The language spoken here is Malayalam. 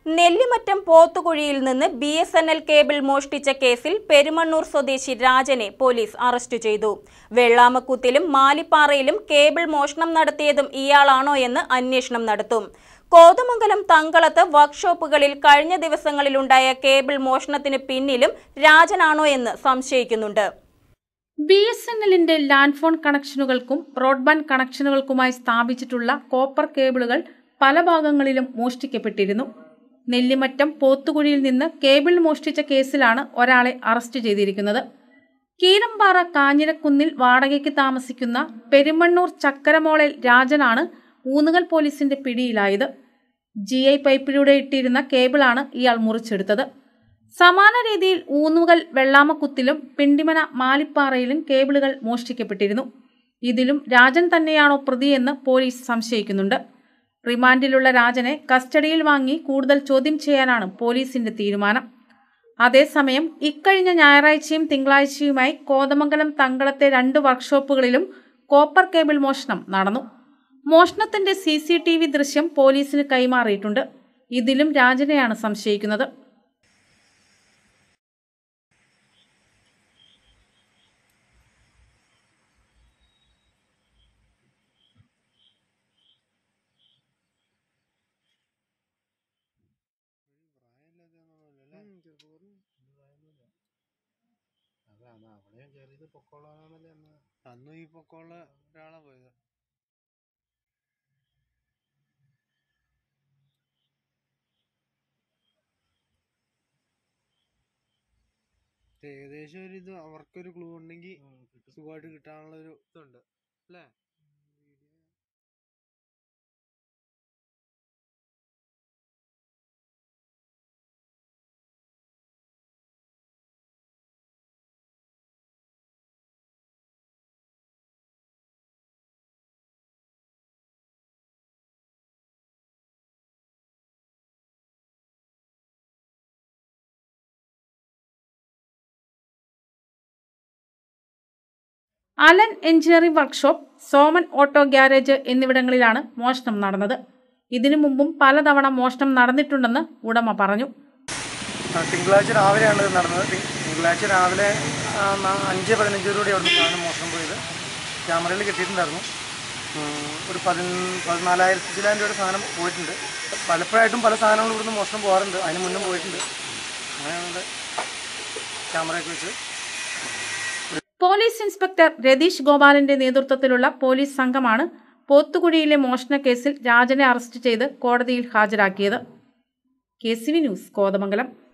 നെല്ലിമറ്റം പോത്തുകുഴിയിൽ നിന്ന് BSNL കേബിൾ മോഷ്ടിച്ച കേസിൽ പെരുമണ്ണൂർ സ്വദേശി രാജനെ പോലീസ് അറസ്റ്റ് ചെയ്തു. വെള്ളാമക്കുത്തിലും മാലിപ്പാറയിലും കേബിൾ മോഷണം നടത്തിയതും ഇയാളാണോ എന്ന് അന്വേഷണം നടത്തും. കോതമംഗലം തങ്കളത്ത് വർക്ക്ഷോപ്പുകളിൽ കഴിഞ്ഞ ദിവസങ്ങളിലുണ്ടായ കേബിൾ മോഷണത്തിന് പിന്നിലും രാജനാണോ എന്ന് സംശയിക്കുന്നുണ്ട്. BSNLന്റെ ലാൻഡ് ഫോൺ കണക്ഷനുകൾക്കും ബ്രോഡ്ബാൻഡ് കണക്ഷനുകൾക്കുമായി സ്ഥാപിച്ചിട്ടുള്ള കോപ്പർ കേബിളുകൾ പല ഭാഗങ്ങളിലും മോഷ്ടിക്കപ്പെട്ടിരുന്നു. നെല്ലിമറ്റം പോത്തുകുഴിയിൽ നിന്ന് കേബിൾ മോഷ്ടിച്ച കേസിലാണ് ഒരാളെ അറസ്റ്റ് ചെയ്തിരിക്കുന്നത്. കീരമ്പാറ കാഞ്ഞിരക്കുന്നിൽ വാടകയ്ക്ക് താമസിക്കുന്ന പെരുമണ്ണൂർ ചക്കരമോളയിൽ രാജനാണ് ഊന്നുകൽ പോലീസിന്റെ പിടിയിലായത്. GI പൈപ്പിലൂടെ ഇട്ടിരുന്ന കേബിളാണ് ഇയാൾ മുറിച്ചെടുത്തത്. സമാന രീതിയിൽ ഊന്നുകൽ വെള്ളാമക്കുത്തിലും പിണ്ടിമന മാലിപ്പാറയിലും കേബിളുകൾ മോഷ്ടിക്കപ്പെട്ടിരുന്നു. ഇതിലും രാജൻ തന്നെയാണോ പ്രതിയെന്ന് പോലീസ് സംശയിക്കുന്നുണ്ട്. റിമാൻഡിലുള്ള രാജനെ കസ്റ്റഡിയിൽ വാങ്ങി കൂടുതൽ ചോദ്യം ചെയ്യാനാണ് പോലീസിന്റെ തീരുമാനം. അതേസമയം ഇക്കഴിഞ്ഞ ഞായറാഴ്ചയും തിങ്കളാഴ്ചയുമായി കോതമംഗലം തങ്കളത്തെ 2 വർക്ക്ഷോപ്പുകളിലും കോപ്പർ കേബിൾ മോഷണം നടന്നു. മോഷണത്തിന്റെ CCTV ദൃശ്യം പോലീസിന് കൈമാറിയിട്ടുണ്ട്. ഇതിലും രാജനെയാണ് സംശയിക്കുന്നത്. അന്നും ഈ പൊക്കമുള്ള ഒരാളാ പോയത്. ഏകദേശം ഒരു ഇത് അവർക്കൊരു ക്ലൂ ഉണ്ടെങ്കിൽ സുഖമായിട്ട് കിട്ടാനുള്ള ഒരു ഇതുണ്ട് അല്ലേ? Alan engineering workshop, Soman auto garage എന്നിവിടങ്ങളിലാണ് മോഷണം നടന്നത്. ഇതിനു മുമ്പും പലതവണ മോഷണം നടന്നിട്ടുണ്ടെന്ന് ഉടമ പറഞ്ഞു. തിങ്കളാഴ്ച രാവിലെയാണ് ഇത് നടന്നത്. തിങ്കളാഴ്ച രാവിലെ 5:15 അവിടുന്ന് മോഷണം പോയത്. ക്യാമറയിൽ കിട്ടിയിട്ടുണ്ടായിരുന്നു. ഒരു 14,000 രൂപയുടെ സാധനം പോയിട്ടുണ്ട്. പലപ്പോഴായിട്ടും പല സാധനങ്ങളും ഇവിടുന്ന് മോഷണം പോകാറുണ്ട്. അതിന് മുന്നും പോയിട്ടുണ്ട്. അങ്ങനെയാണ് ക്യാമറയൊക്കെ വെച്ച്. പോലീസ് ഇൻസ്പെക്ടർ രതീഷ് ഗോപാലിന്റെ നേതൃത്വത്തിലുള്ള പോലീസ് സംഘമാണ് പോത്തുകുഴിയിലെ മോഷണ കേസിൽ രാജനെ അറസ്റ്റ് ചെയ്ത് കോടതിയിൽ ഹാജരാക്കിയത്. KCV news, Kothamangalam.